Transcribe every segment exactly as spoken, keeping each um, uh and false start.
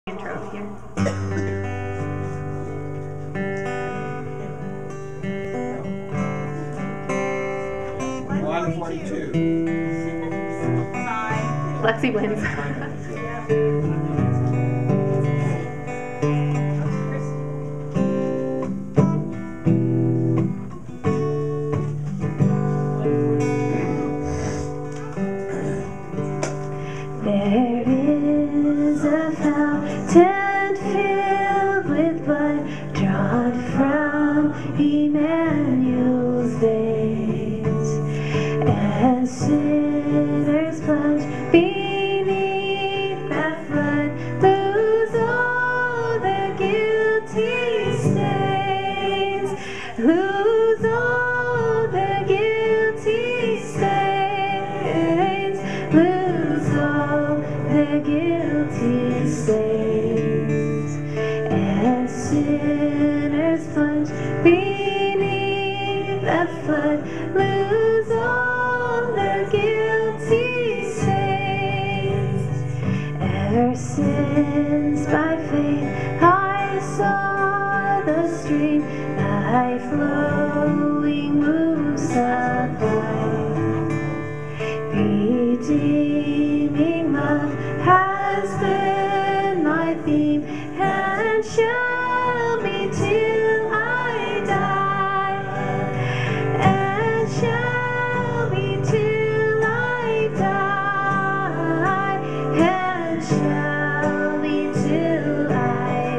Intro here. one forty-two. Lexi wins. There is a fountain filled with blood drawn from Emmanuel's veins, and sinners plunge beneath that flood lose all their guilty stains, lose all their guilty stains, lose all their guilty stains, and sinners plunge beneath that flood lose all their guilty stains. Ever since by faith I saw the stream, thy flowing wounds supply, redeeming love has been my theme and shall be till I die, and shall be till I die, and shall be till I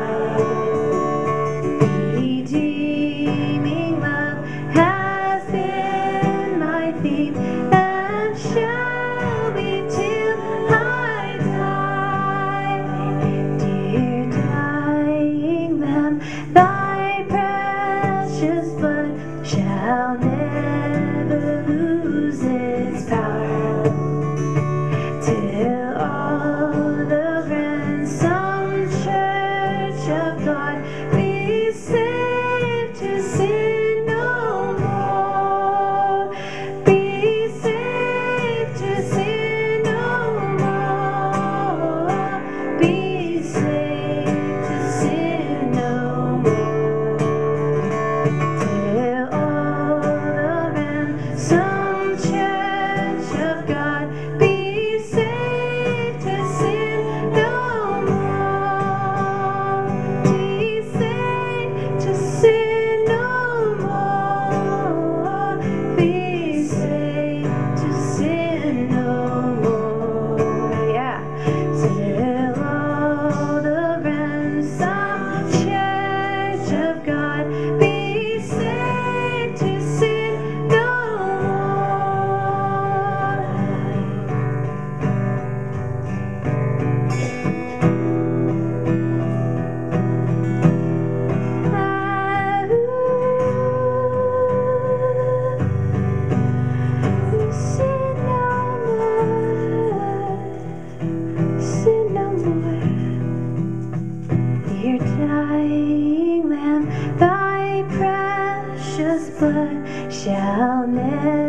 die. Redeeming love has been my theme and shall be till I die. Dear dying Lamb, thy precious blood shall never lose its power, till all the ransomed church of God be saved to sin no more, be saved to sin no more, be saved to sin no more, till all the ransomed church of God be saved to sin no more, be saved to sin no more, be saved to sin no more. Yeah. Till all the ransomed church of God be saved to sin no more. Sin no more, sin no more. Dear dying Lamb, thy precious blood shall never